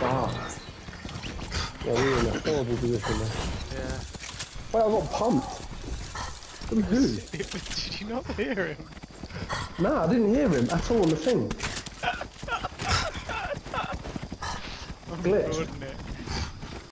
Yeah, we were in a horrible position there. Yeah. Wait, I got pumped. From who? Did you not hear him? Nah, I didn't hear him at all on the thing. I'm Glitch. recording it.